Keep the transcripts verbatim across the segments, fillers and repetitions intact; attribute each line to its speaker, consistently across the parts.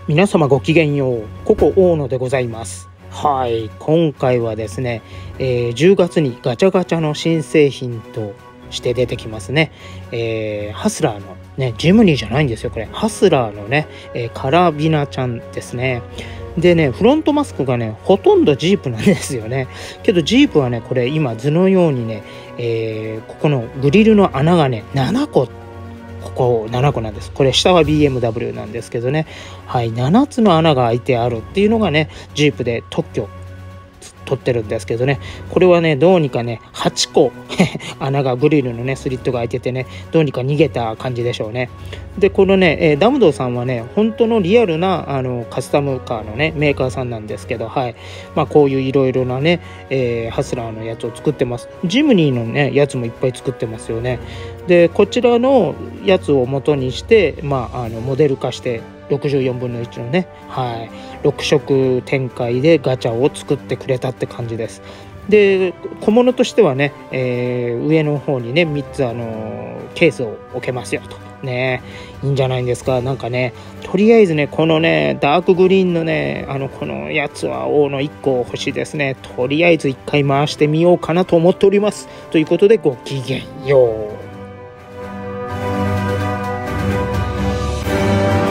Speaker 1: 皆様ごきげんよう、ココ大野でございます。はい、今回はですね、えー、じゅうがつにガチャガチャの新製品として出てきますね。えー、ハスラーのね、ジムニーじゃないんですよ、これ。ハスラーのね、えー、カラビナちゃんですね。でね、フロントマスクがね、ほとんどジープなんですよね。けどジープはね、これ今図のようにね、えー、ここのグリルの穴がね、ななこ。ここななこなんです。これ下は ビーエムダブリュー なんですけどね。はい、ななつの穴が開いてあるっていうのがね、ジープで特許取ってるんですけどね、これはねどうにかねはちこ穴がグリルのねスリットが開いててね、どうにか逃げた感じでしょうね。でこのね、えー、ダムドさんはね本当のリアルなあのカスタムカーのねメーカーさんなんですけど、はい、まあこういういろいろなね、えー、ハスラーのやつを作ってます。ジムニーのねやつもいっぱい作ってますよね。でこちらのやつを元にしてまああのモデル化してろくじゅうよんぶんのいちのね、はい、ろく色展開でガチャを作ってくれたって感じです。で小物としてはね、えー、上の方にねみっつあのー、ケースを置けますよとね、いいんじゃないんですか。なんかねとりあえずねこのねダークグリーンのねあのこのやつは王のいっこ欲しいですね。とりあえずいっかい回してみようかなと思っております。ということでごきげんよう。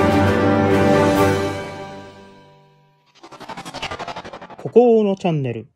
Speaker 1: ココのチャンネル。